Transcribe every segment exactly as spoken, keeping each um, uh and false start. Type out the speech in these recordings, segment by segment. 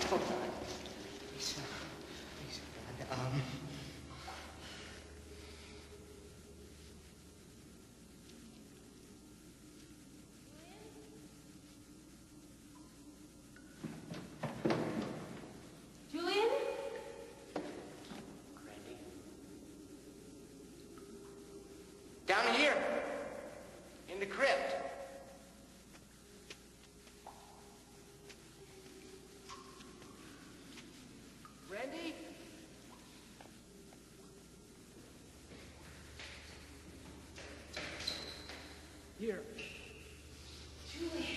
hold on. Lisa, Lisa, um... Julian? Randy. Down here. In the crypt. Randy? Here. Julian.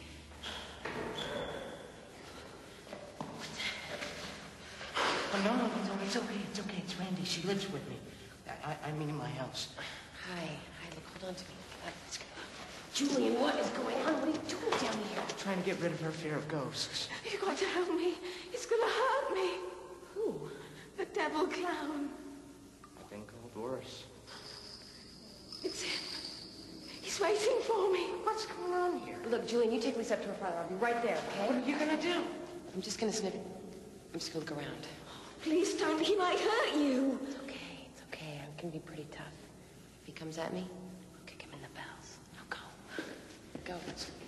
Oh, no, no, no, it's okay, it's okay, it's Randy. She lives with me. I, I, I mean in my house. Hi. Hi, look, hold on to me. Uh, let's go. Julian, what is going on? What are you doing down here? I'm trying to get rid of her fear of ghosts. You've got to help me. He's gonna hurt me. Who? The devil clown. I've been called worse. It's him. He's waiting for me. What's going on here? Look, Julian, you take Lisa up to her father. I'll be right there, okay? What are you gonna do? I'm just gonna sniff. I'm just gonna look around. Please don't. He might hurt you. It's okay. It's okay. I'm gonna be pretty tough. If he comes at me, I'll kick him in the bells. Now go. Go.